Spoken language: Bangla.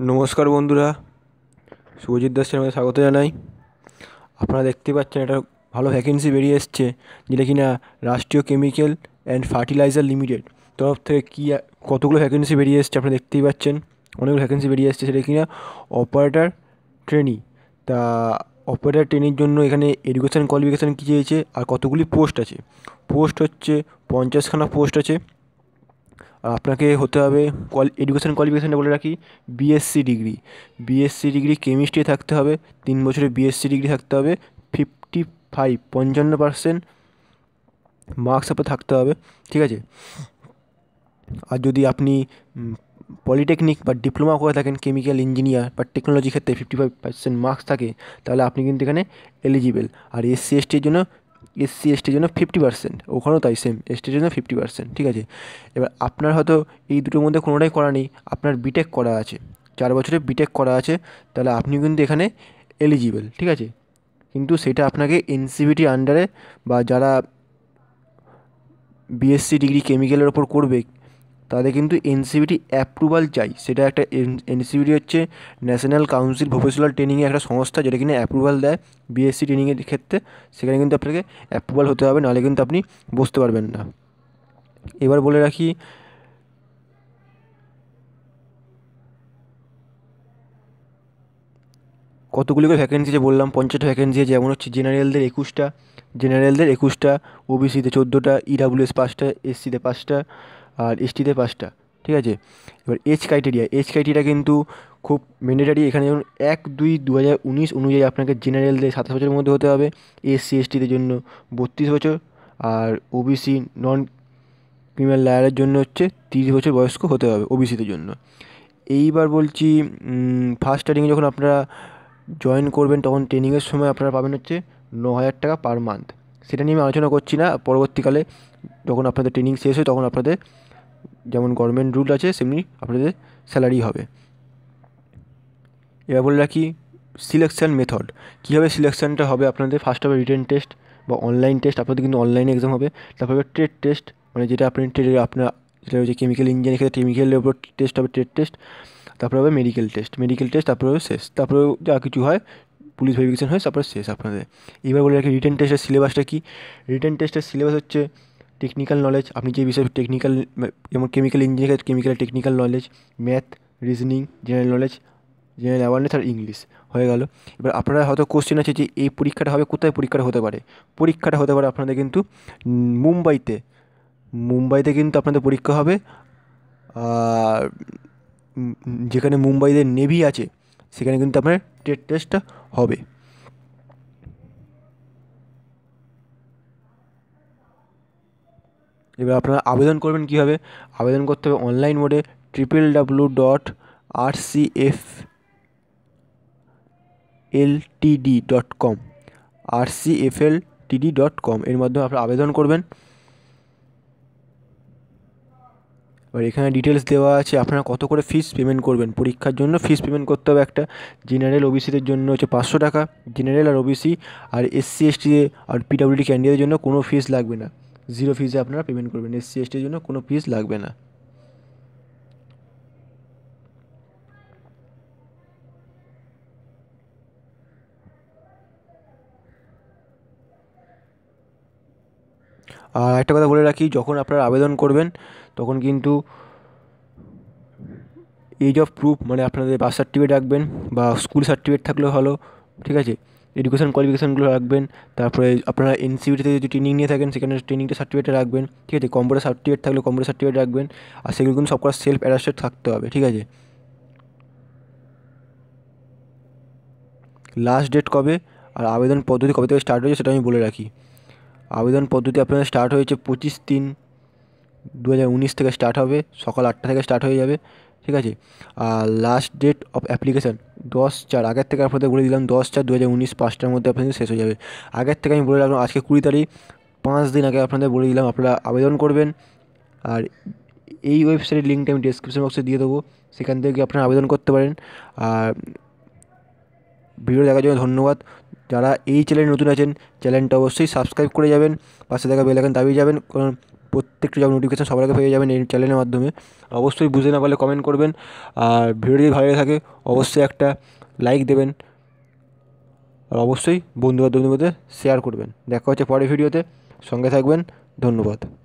নমস্কার বন্ধুরা, শুভজিৎ দাস চ্যানেলে স্বাগত জানাই। আপনারা দেখতে পাচ্ছেন একটা ভালো ভ্যাকেন্সি বেরিয়ে এসছে, যেটা কিনা রাষ্ট্রীয় কেমিক্যাল অ্যান্ড ফার্টিলাইজার লিমিটেড তরফ থেকে কতগুলো ভ্যাকেন্সি বেরিয়ে এসছে আপনারা দেখতেই পাচ্ছেন। অনেকগুলো ভ্যাকেন্সি বেরিয়ে এসছে, সেটা কিনা অপারেটর ট্রেনি। তা অপারেটর ট্রেনির জন্য এখানে এডুকেশান কোয়ালিফিকেশান কী চেয়েছে আর কতগুলি পোস্ট আছে। পোস্ট হচ্ছে 50খানা পোস্ট আছে। আর আপনাকে হতে হবে এডুকেশান কোয়ালিফিকেশানটা বলে রাখি, বিএসসি ডিগ্রি কেমিস্ট্রি থাকতে হবে, 3 বছরের বিএসসি ডিগ্রি থাকতে হবে, 55% মার্কস আপনার থাকতে হবে, ঠিক আছে। আর যদি আপনি পলিটেকনিক বা ডিপ্লোমা করে থাকেন কেমিক্যাল ইঞ্জিনিয়ার বা টেকনোলজি ক্ষেত্রে 55% মার্কস থাকে, তাহলে আপনি কিন্তু এখানে এলিজিবেল। আর এসসি এসটির জন্য 50%, ওখানেও তাই সেম, এসটির জন্য 50%, ঠিক আছে। এবার আপনার হয়তো এই দুটোর মধ্যে কোনোটাই করা নেই, আপনার বিটেক করা আছে, 4 বছরের বিটেক করা আছে, তাহলে আপনি কিন্তু এখানে এলিজিবেল, ঠিক আছে। কিন্তু সেটা আপনাকে এনসিভিটি আন্ডারে বা যারা বিএসসি ডিগ্রি কেমিক্যালের ওপর করবে তাদের কিন্তু এনসিভিটি অ্যাপ্রুভাল চাই। সেটা একটা এনসিভিটি হচ্ছে ন্যাশনাল কাউন্সিল ভোকেশনাল ট্রেনিংয়ের একটা সংস্থা, যেটা কিনা অ্যাপ্রুভাল দেয় বিএসসি ট্রেনিংয়ের ক্ষেত্রে। সেখানে কিন্তু আপনাকে অ্যাপ্রুভাল হতে হবে, নাহলে কিন্তু আপনি বসতে পারবেন না। এবার বলে রাখি, কতগুলি করে ভ্যাকেন্সি যে বললাম, 50টা ভ্যাকেন্সি, যেমন হচ্ছে জেনারেলদের 21টা, ওবিসিতে 14টা, ইডাব্লিউএস 5টা, এসসিতে 5টা আর এসটিতে 5টা, ঠিক আছে। এবার এজ ক্রাইটেরিয়া কিন্তু খুব ম্যান্ডেটারি। এখানে যেমন 1/2/2019 অনুযায়ী আপনাকে জেনারেলদের 27 বছরের মধ্যে হতে হবে, এসসি এসটিদের জন্য 32 বছর, আর ওবিসি নন ক্রিমিনাল লায়ারের জন্য হচ্ছে 30 বছর বয়স্ক হতে হবে ওবিসিদের জন্য। এইবার বলছি, ফার্স্ট স্টার্টিংয়ে যখন আপনারা জয়েন করবেন তখন ট্রেনিংয়ের সময় আপনারা পাবেন হচ্ছে 9,000 টাকা পার মান্থ। সেটা নিয়ে আমি আলোচনা করছি না, পরবর্তীকালে যখন আপনাদের ট্রেনিং শেষ হয় তখন আপনাদের যেমন গভর্নমেন্ট রুল আছে সেমনি আপনাদের স্যালারি হবে। এবার বলে রাখি সিলেকশান মেথড, কীভাবে সিলেকশানটা হবে আপনাদের। ফার্স্ট হবে রিটেন টেস্ট বা অনলাইন টেস্ট, আপনাদের কিন্তু অনলাইনে এক্সাম হবে। তারপর হবে ট্রেড টেস্ট, মানে যেটা আপনি ট্রেডে আপনার যেটা হচ্ছে কেমিক্যাল ইঞ্জিনিয়ারিং ক্ষেত্রে কেমিক্যালের উপর টেস্ট হবে, ট্রেড টেস্ট। তারপরে হবে মেডিকেল টেস্ট, তারপরে হবে শেষ, তারপরে যা কিছু হয় পুলিশ ভেরিফিকেশন হয়, তারপরে শেষ আপনাদের। এবার বলে রাখি রিটেন টেস্টের সিলেবাসটা কী। রিটেন টেস্টের সিলেবাস হচ্ছে টেকনিক্যাল নলেজ, আপনি যে বিষয়ে টেকনিক্যাল, যেমন chemical engineering chemical technical knowledge, math, reasoning, general knowledge, general awareness আর ইংলিশ হয়ে গেল। এবার আপনারা হয়তো কোশ্চেন আছে যে এই পরীক্ষাটা হবে কোথায়, পরীক্ষাটা হতে পারে। পরীক্ষাটা হতে পারে আপনাদের কিন্তু মুম্বাইতে কিন্তু আপনাদের পরীক্ষা হবে। আর যেখানে মুম্বাইতে নেভি আছে সেখানে কিন্তু আপনার ট্রেড টেস্টটা হবে। এবার আপনারা আবেদন করবেন কীভাবে। আবেদন করতে হবে অনলাইন মোডে www.rcfltd.com, rcfltd.com এর মাধ্যমে আপনারা আবেদন করবেন। এবার এখানে ডিটেলস দেওয়া আছে আপনারা কত করে ফিস পেমেন্ট করবেন। পরীক্ষার জন্য ফিস পেমেন্ট করতে হবে একটা, জেনারেল ওবিসিদের জন্য হচ্ছে 500 টাকা, জেনারেল আর ওবিসি আর এসসি এসটি আর পিডাব্লিউডি ক্যান্ডিডেটের জন্য কোনো ফিস লাগবে না, 0 ফিসে আপনারা পেমেন্ট করবেন। এসসি এসটির জন্য কোনো ফিস লাগবে না। আর একটা কথা বলে রাখি, যখন আপনারা আবেদন করবেন তখন কিন্তু এজ অফ প্রুফ, মানে আপনাদের বার্থ সার্টিফিকেট রাখবেন বা স্কুল সার্টিফিকেট থাকলেও ভালো, ঠিক আছে। এডুকেশান কোয়ালিফিকেশানগুলো রাখবেন। তারপরে আপনারা এনসিভিটিতে যদি ট্রেনিং নিয়ে থাকেন সেখানে ট্রেনিংটা সার্টিফিকেট রাখবেন, ঠিক আছে। কম্পিউটার সার্টিফিকেট থাকলে কম্পিউটার সার্টিফিকেট রাখবেন। আর সেগুলো কিন্তু সবকটা সেলফ অ্যাটাস্টেড থাকতে হবে, ঠিক আছে। লাস্ট ডেট কবে আর আবেদন পদ্ধতি কবে থেকে স্টার্ট হয়েছে সেটা আমি বলে রাখি। আবেদন পদ্ধতি আপনাদের স্টার্ট হয়েছে 25/3/2019 থেকে স্টার্ট হবে, সকাল 8টা থেকে স্টার্ট হয়ে যাবে, ঠিক আছে। আর লাস্ট ডেট অফ অ্যাপ্লিকেশান 10/4, আগের থেকে আপনাদের বলে দিলাম 10/4/2019 5টার মধ্যে আপনাদের শেষ হয়ে যাবে। আগের থেকে আমি বলে রাখলাম আজকে 20 তারিখ, 5 দিন আগে আপনাদের বলে দিলাম আপনারা আবেদন করবেন। আর এই ওয়েবসাইটের লিঙ্কটা আমি ডেসক্রিপশন বক্সে দিয়ে দেবো, সেখান থেকে আপনারা আবেদন করতে পারেন। আর ভিডিও দেখার জন্য ধন্যবাদ। যারা এই চ্যানেলে নতুন আছেন চ্যানেলটা অবশ্যই সাবস্ক্রাইব করে যাবেন, পাশে থাকা বেল আইকন দাবিয়ে যাবেন, কারণ প্রত্যেকটা জব নোটিফিকেশান সবার আগে পেয়ে যাবেন এই চ্যানেলের মাধ্যমে। অবশ্যই বুঝতে না পারলে কমেন্ট করবেন, আর ভিডিওটি ভালো লেগে থাকে অবশ্যই একটা লাইক দেবেন, আর অবশ্যই বন্ধু বান্ধবদের মধ্যে শেয়ার করবেন। দেখা হচ্ছে পরের ভিডিওতে, সঙ্গে থাকবেন। ধন্যবাদ।